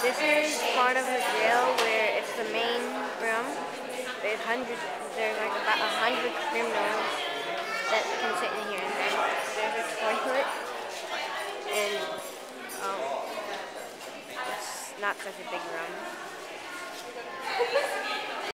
This is part of the jail where it's the main room. There's like about 100 criminals that can sit in here. And then there's a toilet, and it's not such a big room.